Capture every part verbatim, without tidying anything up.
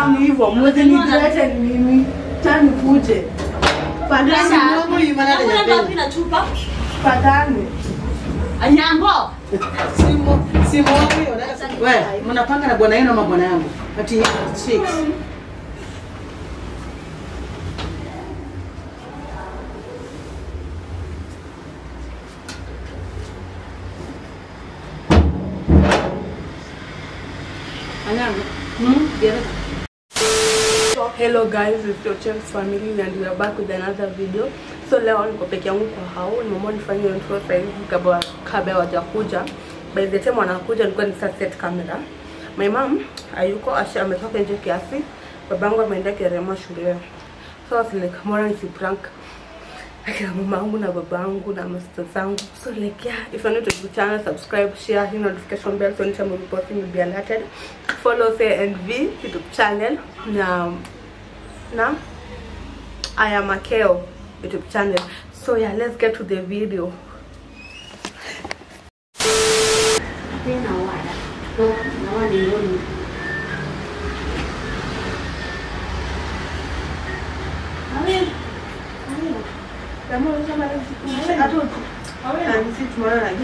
kama hivyo, mwezi ni dilete ni mimi. Tani kuje. Padani mwangu imana ya Mbona ngapi na chupa? Padani. Anyambo. Simo, simo wangu unaweza. Wewe, mnapanga na bwana yenu ama bwana yangu? Ati six. Hmm? Hello guys, it's your Chelsea family and we are back with another video. So leo niko peke yangu kwa hao, nimeamua nifanye intro sasa hivi kabla kabla hawajakuja. By the time wanakuja nilikuwa nisa set camera. My mom hayuko, asha ametoka nje kiasi. Babangu ameenda Kerema shule. So I was like, mbona nisi prank akina mamangu na babangu na master zangu. So like yeah, if you're new to the channel, subscribe, share, hit notification bell so anytime we post will be alerted. Follow Say and V YouTube channel. Now, now I am Akeo YouTube channel. So yeah, let's get to the video. Kamu sama ada atau nanti sih cuma lagi.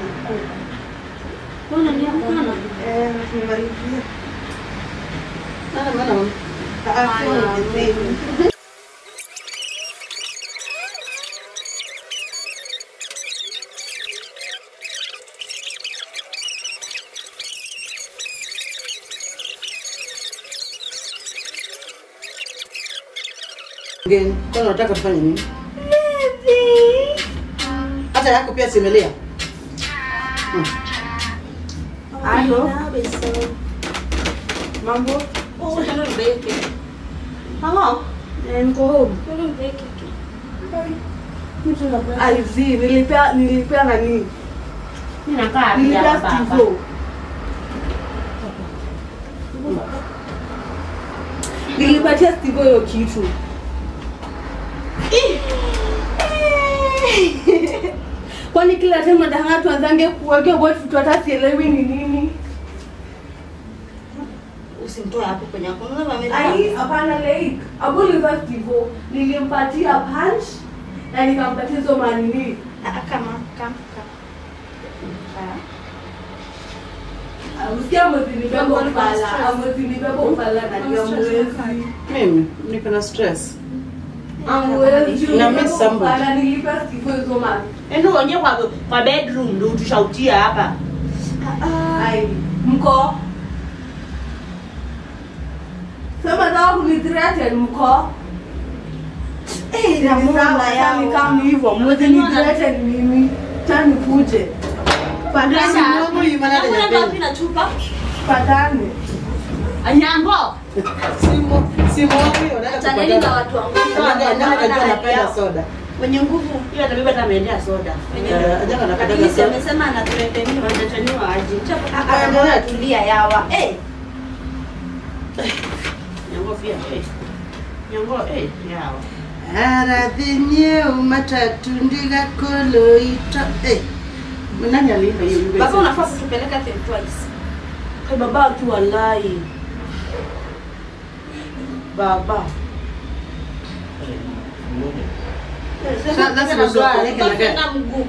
Kuna ni hapana. Eh, masih mari. Sana mana? Aku ni. Again, kwa unataka tufanye nini? Hata yako pia simelia. Hmm. Ayo. Mambo? Oh, tano mbeke. Hello. And go home. Tano mbeke. Aizi, nilipea nilipea nani? Mimi nakaa Nilipea Steve. Nilipatia Steve hiyo kitu. Kwani kila time nataka tuanzange kuweka bot vitu hata sielewi ni nini. Usimtoe hapo kwenye hapo. Unaona mama? Ai, hapana like. Hapo nilipa Steve. Nilimpatia punch na nikampatia hizo manini. Kama kama kama. Usikia mwezi nibebo ufala, mwezi nibebo ufala na ndio mwezi. Mimi niko na stress. Amwezi Na miss somebody. Ana nilipa Steve hizo mani. Endo onye kwa kwa bedroom ndio tushautia hapa. Ai, mko. Sema dawa kunithreaten mko. Eh, na mama Yaani kama hivyo, mwezi nithreaten mimi. Tani kuje. Padani Mwangu imana ya Mbona ngapi na chupa? Padani. Anyambo. Simo, simo wangu unaweza Chaneli na watu wangu. Ndio napenda soda. Wenye nguvu. Hiyo atabeba hata ameendea soda. Eh, ajanga anapenda Lakini si soda. amesema anatuleteni wanachaniwa aje. Ah, Mbona tulia yawa. Eh. Nyango pia eh. Nyango eh yawa. Aradhinye umatatu ndiga kolo ito. Eh. Nani aliimba hiyo wimbo? Baba unafaa kutupeleka Think Twice. Kwa baba tu wallahi. Baba. Sasa mzopeleke na gari. Mguu.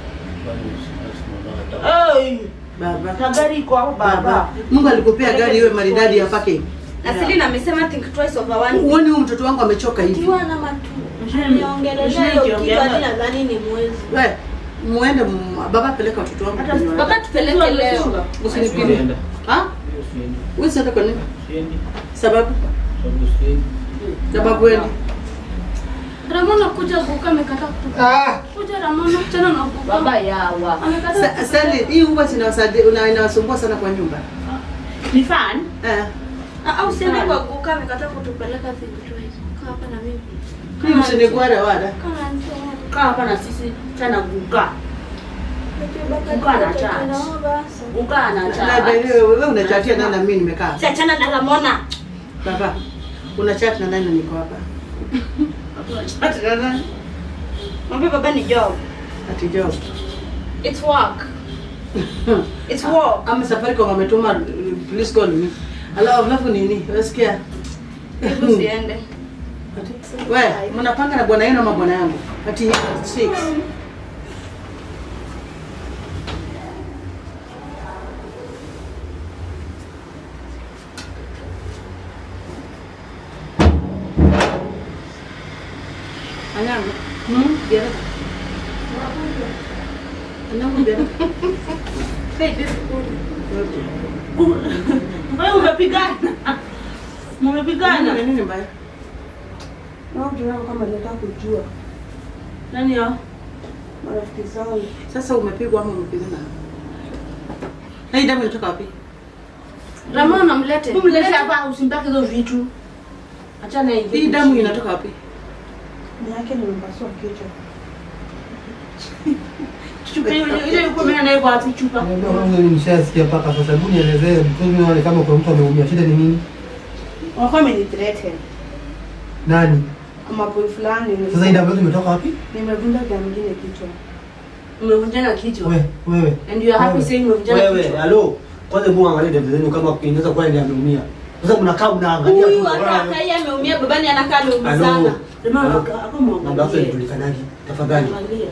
Eh. Baba. Na gari iko hapo baba. Mungu alikupea gari iwe maridadi ya pake. Na Selina amesema think twice over one. Uone huyu mtoto wangu amechoka hivi. Kiwa na matu. Niongelelea hiyo kitu hadi nadhani ni mwezi. Wewe muende m- baba peleka watoto wangu. Hata baba tupeleke leo. Usinipime. Ha? Wewe sasa kwa nini? Sababu? Sababu wewe. Ramona kuja kuka amekata kutupa. Ah. Kuja Ramona tena na kuka. Baba yawa. Amekata. Sasa hii huwa sinawasaidia una inawasumbua sana kwa nyumba. Ni fan? Eh. Au sema kwa kuka amekata kutupeleka Think Twice. Kaa hapa na mimi. Hii msinigwara wada. Kama ndio. Kaa hapa na sisi tena guka. Guka na chat. Guka na Na chat. wewe wewe unachatia nani na mimi nimekaa? Chachana na Ramona. Baba. Una chat na nani niko hapa? Chat na nani? Mwambie baba ni job. Ati job. It's work. It's work. Ama safari kwa wametuma please call me. Alafu alafu nini? Unasikia? Hebu siende. Wewe, mnapanga na bwana yenu ama bwana yangu? Ati six. Anyango. Hmm? Biara. Anyango biara. Hey, this good. Wewe umepigana. Mmepigana. Nini mbaya? Na unajua kama nataka kujua. Nani hao? Marafiki zangu. Sasa umepigwa ama umepigana? Na hii damu inatoka wapi? Ramona mlete. Mlete hapa usimbaki hizo vitu. Achana hiyo. Hii damu inatoka wapi? Ni yake nimepasua kichwa. Chupa ile ile yuko mimi nayo kwa chupa. Ndio mwanzo nishasikia paka sasa. Hebu nielezee mtoto wale kama kuna mtu ameumia. Shida ni nini? Wako amenithreaten. Nani? Ama boy fulani. Sasa hii damu imetoka wapi? Nimevunja damu nyingine kichwa. Umevunjana kichwa. Wewe, wewe. And you are happy saying umevunjana kichwa. Wewe, halo. Kwanza hebu angalia damu zenu kama inaweza kuwa ndiye ameumia. Sasa mnakaa mnaangalia Huyu ataka yeye ameumia, babani anakaa ameumia sana. Jamani hapo Mambo yako yanajulikanaje? Tafadhali.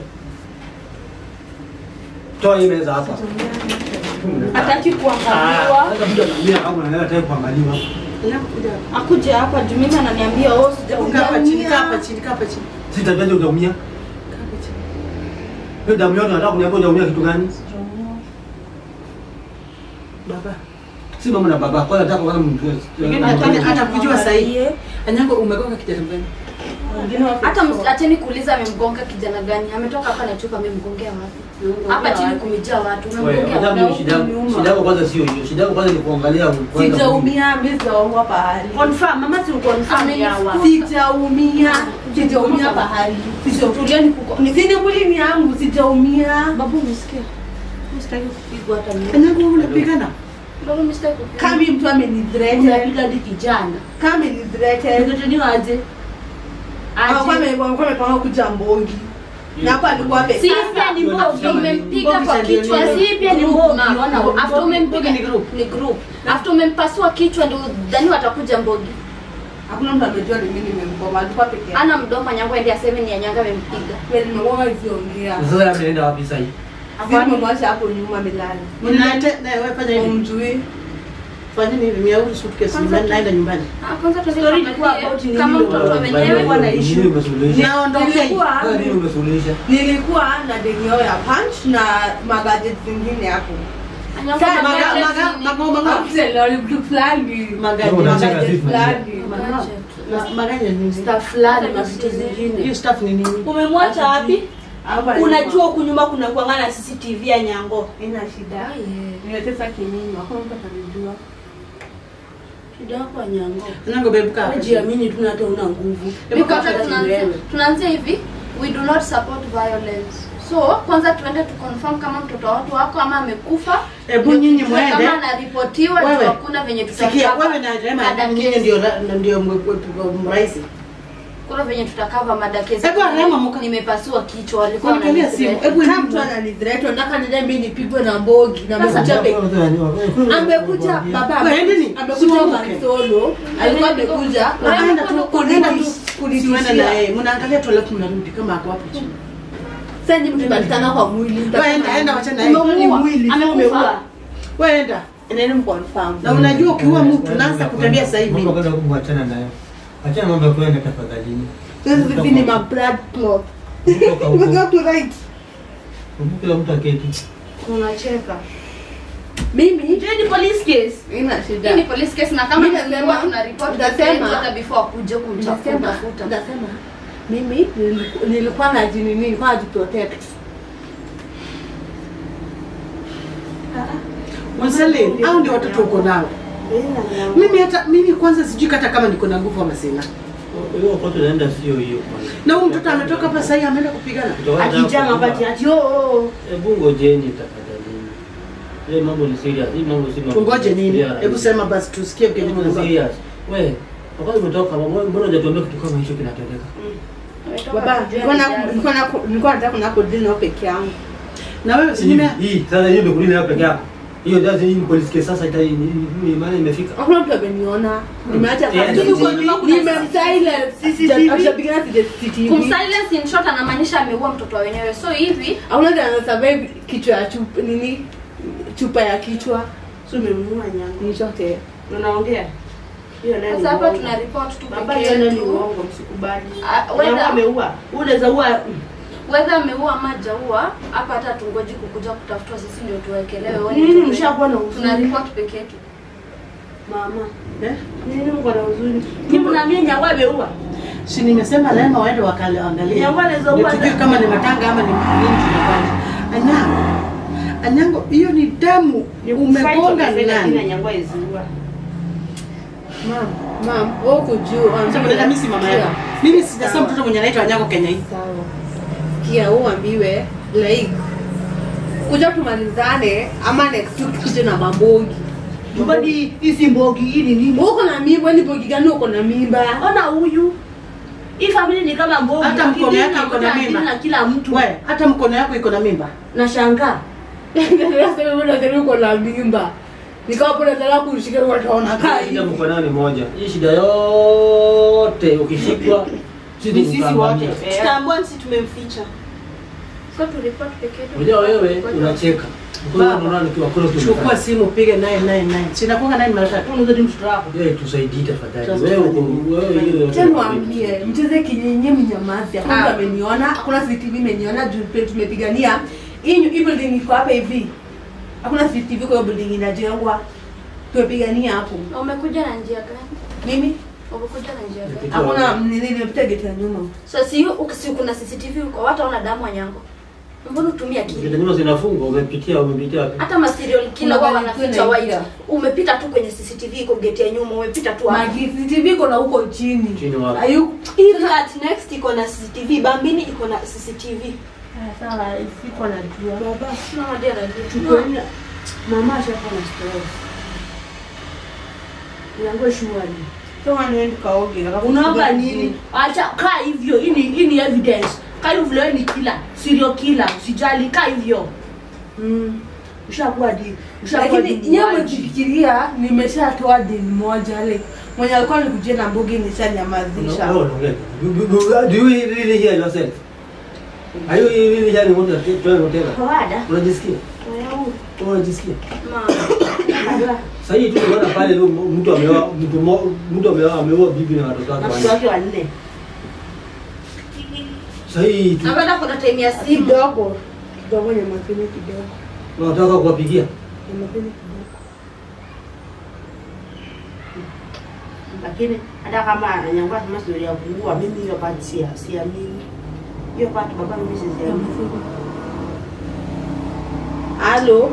Toa hii meza hapa. Hataki kuangaliwa. Sasa mtu anaumia au anaenda tayari kuangaliwa. Akuja hapa juu mimi ananiambia oh Kaa hapa chini, kaa hapa chini, kaa hapa chini. Sitajaje utaumia? Kaa hapa chini. Hiyo damu yote nataka kuniambia utaumia kitu gani? Baba. Si mama na baba. Kwanza nataka kwanza mtu. Ngine hata hata kujua sahihi. Anyango umegonga kijana gani? hata acheni kuuliza amemgonga kijana gani. Ametoka hapa na chupa amemgongea wapi? Hapa chini kumejaa watu. Umemgongea wapi? Shida shida yako kwanza sio hiyo. Shida yako kwanza ni kuangalia kwanza. Sijaumia, mimi sijaumwa pahali. Confirm mama si confirm yawa. Sijaumia. Sijaumia pahali. Sijaumia ni kuko. Ni sini mwili yangu sijaumia. Babu umesikia? Mstaki kupigwa hata mimi. Anyango unapigana? Babu mstaki kupigwa. Kama mtu amenithreaten, Unapiga hadi kijana. kama amenithreaten, Ndio ni waje. alikuwa amekuwa amepanga kuja Mbongi. Na hapo alikuwa peke Si yake. pia ni mbogi umempiga kwa kichwa. Si pia ni mbogi. Unaona after umempiga ni group. Ni group. After umempasua kichwa ndio dhani watakuja Mbogi. Hakuna mtu amejua ni mimi nimemgoma, alikuwa peke yake. Ana mdomo Nyango ndiye aseme ni Nyanga amempiga. Kweli nimegoma isiongea. Sasa ameenda wapi sasa hivi? Hapo nimemwacha hapo nyuma amelala. Mnalete na wewe fanya hivi. Umjui. Fanya hivi miauri suitcase naenda nyumbani. Ah kwanza story ilikuwa about nini? Kama mtoto wenyewe wanaishi. Naondoke. Nilikuwa Nini umesuluhisha? nilikuwa na deni yao ya punch na magajet zingine hapo. Sasa Maga maga magoma ngao. Lori blue flagi. Magaji Magajet flagi. Magaji ni staff fulani na vitu zingine. hiyo staff ni nini? Umemwacha wapi? Hapa Unajua huku nyuma kuna kuangana C C T V ya Nyango. ina shida. Niletesa kinyinyi, hakuna mtu atanijua. Shida kwa Nyango. Anyango bebuka hapa. Jiamini tu hata una nguvu. Because Tunaanzia hivi, we do not support violence. So, kwanza tuende tu confirm kama mtoto watu wako ama amekufa. Hebu nyinyi muende. Kama anaripotiwa Wewe, hakuna venye Sikia tutakava. wewe na Rema nyinyi ndio ndio mraisi. Kuna venye tutakava mada kesi. Hebu Rema muka. Nimepasua kichwa walikuwa Angalia simu. Hebu Kama mtu ananithreat, nataka nidai mimi nipigwe na Mbogi na amekuja peke. Amekuja baba. Wewe nini? Amekuja Marisolo. Alikuwa amekuja. Anaenda tu kunaenda tu kunitishia. kuliona na yeye. Mnaangalia tu alafu mnarudi kama ako hapo chini. Sasa ndio mtapatikana kwa mwili. Wewe enda enda wacha na yeye. Ni mwili. Amekufa. Wewe enda. Nenda mconfirm. Na unajua ukiua mtu unaanza kutembea sasa hivi. Mambo kwenda kuachana nayo. Achana mambo ya kwenda tafadhali. Hizi ni ma blood clot. Kutoka huko. Got to right. Kila mtu aketi. Unacheka. Mimi Je, ni police case? ina Hii shida. ni police case na kama Mimi tunasema nasema- tuna report nasema- hata before akuje kumtafuta. Nasema, nasema mimi niliku- nilikuwa na jini nini, nilikuwa najiprotect. Msale, hao ndio watoto uko nao. Mimi hata mimi kwanza sijui hata kama niko na nguvu ama sina. Hiyo kwa tunaenda sio hiyo kwanza. Na huyu mtoto ametoka hapa sasa hivi ameenda kupigana. Akijanga pati ati oh. Hebu ngojeni tafadhali. Ile mambo ni serious. Hii mambo si mambo. Tungoje nini? Hebu sema basi tusikie Hebu kenye ni kuna. serious. Wewe, wakati umetoka mbona hujatuambia kitu kama hicho kinatendeka? Baba, nilikuwa na nilikuwa na nilikuwa nataka kuna kodini na peke yangu. Na wewe Si si nime hii sasa hiyo ndio kulini hapo peke yako. Hiyo ndio hii police case sasa ita maana imefika. Hakuna mtu ameniona. Nimeacha kazi. Nimemsilence. Sisi akishapigana C C T V. Kumsilence in short anamaanisha ameua mtoto wenyewe. So hivi hakuna mtu ana survive kichwa ya chupa nini? Chupa ya kichwa. Sio umemuua Nyango. Ni chote. Unaongea? Hiyo nani? sasa hapa tuna report tu Baba yeye ni uongo, msikubali. Wewe ameua. Unaweza ua Whether ameua ama hajaua, hapa hata tungoji kukuja kutafuta sisi ndio tuwekelewe. Nini mshakuwa na huzuni? Tuna report peke yetu. Mama, eh? Nini mko na huzuni? Kipi na mimi Nyango ameua? Si nimesema lazima waende wakaangalia. Nyango anaweza ua. Tujue kama ni matanga ama ni nini tunafanya. Anyango. Anyango, hiyo ni damu. Umegonga nani? Nyango aziua. Mama, mama, wewe kujua. Sasa mimi si mama yako. Mimi sijasema mtoto mwenye anaitwa Anyango Kenya hii. Sawa. Kia uambiwe like kuja tumalizane ama next week tuje na mambogi. Jubadi hizi mbogi hii ni nini? Uko na mimba ni bogi gani uko na mimba? Ona huyu. Hii familia ni kama mbogi. Hata mkono yake iko na mimba. Na kila mtu. Wewe, hata mkono yako iko na mimba. Nashangaa. Nasema mbona tena uko na mimba? Nikawa pole tena kushika wataona kai. Shida mko nani moja. Hii shida yote ukishikwa sisi sisi wote. Tutambua sisi tumemficha. So tu report peke yetu. Unajua wewe unacheka. Unaona unaona nikiwa close. Chukua simu pige nine nine nine. Sina kuanga nine mara tatu. Unaweza mtoto wako. Yeye tusaidie tafadhali. Wewe uko wewe hiyo. Tena mwambie mcheze kinyenye mnyamazi. Hakuna ameniona, hakuna C C T V imeniona juu tumepigania. Hii hii building iko hapa hivi. Hakuna C C T V kwa building inajengwa. Tumepigania hapo. Umekuja na njia gani? Mimi umekuja na njia gani? Hakuna nini nimepita gate ya nyuma. So si ukisi kuna C C T V uko watu wana damu Anyango. Mbona utumia akili? Gate nyuma zinafungwa, umepitia umepitia wapi? Hata ma serial killer wao wanaficha white. Umepita tu kwenye C C T V iko gate ya nyuma, umepita tu hapo. Ma C C T V iko na huko chini. Chini wapi? Ayu Even at next iko na C C T V, Bambini iko na C C T V. Sawa, siko na jua. Baba, sina madera ndio. Tukoenda. Mama ashakuwa na stress. Nyango shwari. Toa nenda kaoge. Unaoga nini? Acha kaa hivyo. Hii ni hii ni evidence. Kaa hivyo ni killer, serial killer. Usijali kaa hivyo. Mm. Ushakuwa di. Ushakuwa di. Lakini nyama nikifikiria nimeshatoa deal moja like mwenye alikuwa nikujia na mbogi nishanyamazisha. No, no, no. Do you really hear yourself? Are you really hearing what you're trying to tell us? Kawaida. Unajisikia? Wewe Unajisikia? Mama. Sasa hii tu unaona pale mtu ameoa mtu mtu ameoa ameoa bibi na watoto wake watoto wake wanne. Sasa hii tu Napenda kuna time ya simu. Kidogo. Kidogo nyama kile kidogo. unataka kuwapigia? Nyama kile kidogo. Lakini hata kama Anyango kama story ya kuua mimi hiyo part si siamini. Hiyo part baba mimi siamini. Halo.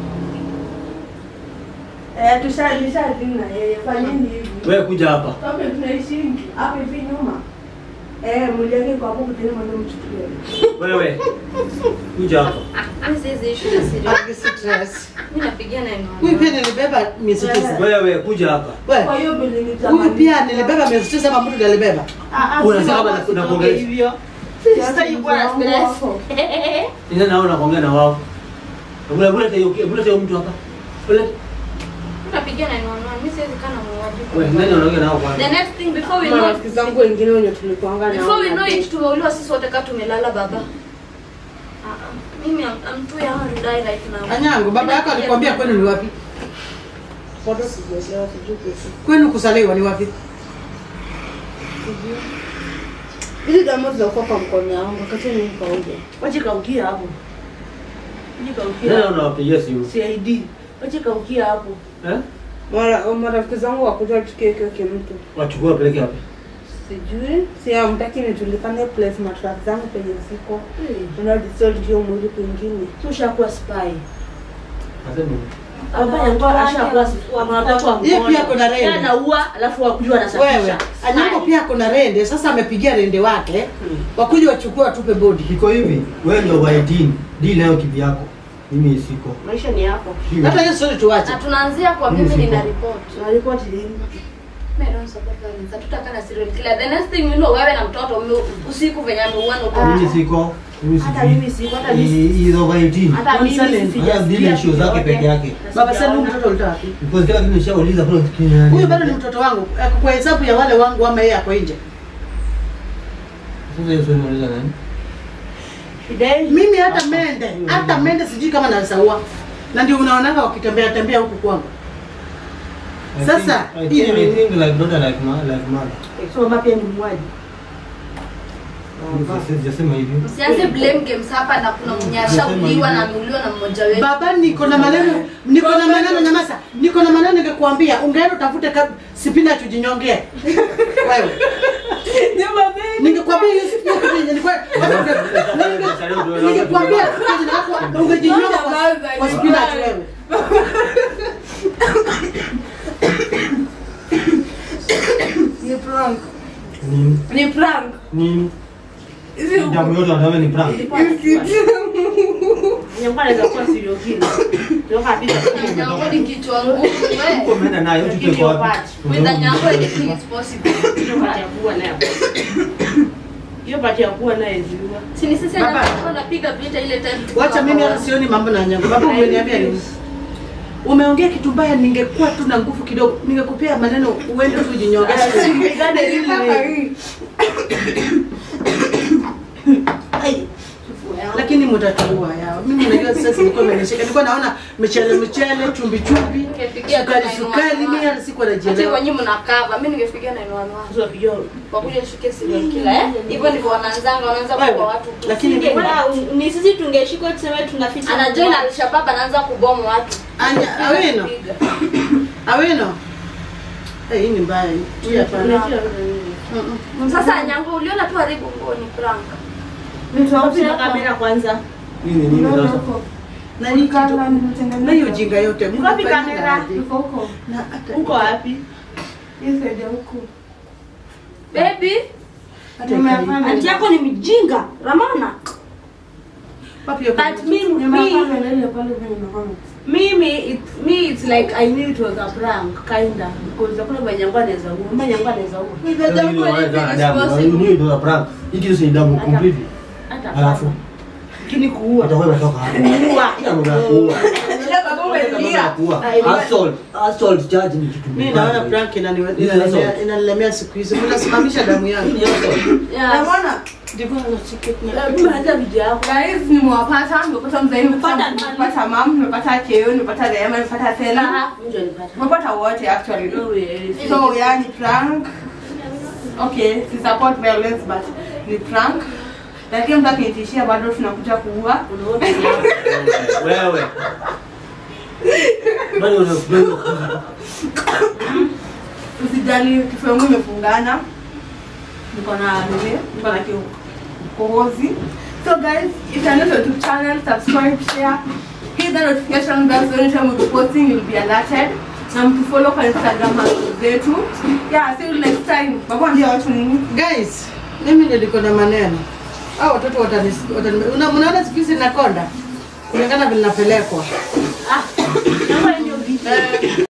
Eh, tushalisha dina yeye fanyeni hivi. Wewe kuja hapa. Kama tunaishi hapa hivi nyuma. Eh, mliake kwa hapo kutene mwanzo mchukulie. Wewe kuja hapa. Hizi hizi issue za serial. Aki stress. Mimi napigia na mama. Huyu pia nilibeba miezi tisa. Wewe kuja hapa. Kwa hiyo building Huyu pia nilibeba miezi tisa kama mtu alibeba. Ah, unasema kama unakuongelea hivyo. Sasa yuko na stress. Nina naona kuongea na wao. Bula bula tayo bula tayo mtu hapa. Bula. Napigia na mama. Mimi siwezi kana muuaji. Wewe nani anaongea nao kwanza? The next thing before we know marafiki zangu wengine wenye tulikuanga nao. before we know it tumeuliwa sisi wote kama tumelala baba. Ah ah. Mimi I'm, I'm too young to die right now. Anyango, baba yako alikwambia kwenu ni wapi? Foto sijaelewa sijui kesho. Kwenu kusaliwa ni wapi? Hizi damu zinakuwa kwa mkono wangu wakati ni kaoge. Waje kaukia hapo. Waje kaukia. Nani unawapigia simu? C I D. Waje kaukia hapo. Eh? Mara marafiki zangu wakuja tukie keke mtu. Wachukua peleke hapa. Sijui, si amtaki nitulikane place matras zangu penye ziko. Una dissolve hiyo mwili kwingine. Tushakuwa spy. Nasema Baba yangu ashakuwa spy. Anataka yeye pia kuna rende. Yeye anaua alafu wakujua anasafisha. Wewe, Anyango pia kuna rende. Sasa amepigia rende wake. Hmm. Wakuje wachukue watupe body. iko hivi, wewe ndio waidini. Deal nayo kivi yako. Mimi siko. Maisha ni yako. Hata hiyo story tuache. Na tunaanzia kwa mimi nina report. Na report lini? Mimi don't support violence. Hatutaka na serial killer. The next thing you know, wewe na mtoto usiku venye ameuana uko. Mimi siko. Mimi siko. Hata mimi siko, hata mimi. He is over eighteen. Hata mimi Haya zile issue zake peke yake. Baba sasa huyu mtoto ulitoa wapi? Because kila kitu nishauliza kuna kitu nani. Huyu bado ni mtoto wangu. Kwa hesabu ya wale wangu ama yeye hapo nje. Sasa hiyo swali unauliza nani? Mimi hata mende, hata mende sijui kama nasaua. Na ndio unaonanga wakitembea tembea huku kwangu. Sasa hii ni thing like daughter like ma like mother. So mama pia ni mwaji. Sijasema hivyo. Usianze blame games hapa na kuna mnyasha uliwa na amuliwa na mmoja wetu. Baba niko na maneno, niko na maneno nyamasa. Niko na maneno ningekuambia ungeenda utafute sipina tujinyongee. Wewe. Ni baba. Ningekuambia hiyo sipina nilikuwa ningekuambia kitu ungejinyonga kwa sipina wewe. Ni prank. Ni Ni prank. ni Jamu yote wanataka ni prank. Nyangwa anaweza kuwa serial killer. Ndio kabisa. Nyangwa ni kichwa ngumu wewe. Uko umeenda nayo tuko wapi? With the nyangwa anything is possible. Ndio pati ya kuwa nayo. Hiyo pati ya kuwa nayo ziwa. Si ni sisi nyangwa napiga vita ile time. Wacha mimi hata sioni mambo na nyangwa. Baba umeniambia nini? Umeongea kitu mbaya, ningekuwa tu na nguvu kidogo ningekupea maneno uende tu jinyonge. Lakini mtataua yao. Mimi najua sasa nilikuwa nimeshika. Nilikuwa naona mchele mchele, chumbi chumbi, sukari sukari, mimi hata sikuwa najielewa. Hata wenyewe mnakava, mimi ningefikia nine one one. Sio hiyo. Kwa kule shuke serial killer eh? Hivyo ndivyo wanaanzanga, wanaanza kwa watu. Lakini ni sisi tungeshika tuseme tunaficha. Ana join Al-Shabaab anaanza kubomu watu. Anya aweno. Aweno. Eh, hii ni mbaya. Hii hapana. Sasa nyangwa uliona tu haribu nguo ni prank. Nitoa kamera kwanza. Hii ni nini sasa? Na hii kitu. Na hiyo jinga yote. Wapi kamera? Uko huko. Na hata Uko wapi? Hiyo side huko. Baby, anti yako ni mjinga, Ramana. Papi yako. But me, me, me, it, me, it's like I knew it was a prank, kinda, because kuna banyangwa neza huo, banyangwa neza huo. Ni ndio prank. Hiki si damu completely. Alafu Kini kuua. Hata wewe unatoka hapo. Kuua. Kila mtu anakuua. Ndio baba umelia. Assault, assault charge ni kitu. Mimi naona prank inanilemea inanilemea siku hizo. Mnasimamisha damu yangu. Ramana, Ndivyo unachike. mimi hata video yako. Guys, nimewapata, nimepata mzee, nimepata nimepata mom, nimepata Keo, nimepata Rema, nimepata Tela. Ndio nipata. Nimepata wote actually. No way. So yani prank. Okay, si support violence but ni prank. Lakini mtu akinitishia bado tunakuja kuua. Wewe. Bado unafanya. Usijali kifua yangu imefungana. Niko na nini? Niko na kikohozi. So guys, if you're not on YouTube channel, subscribe, share, hit the notification bell so anytime we posting you'll be alerted. Na mtufollow kwa Instagram zetu. Yeah, see you next time. Baba ndio watu nini? Guys, mimi ndio niko na maneno. Hao watoto watani unaona siku hizi nakonda. Kulingana vile napelekwa. Ah, naomba ndio video.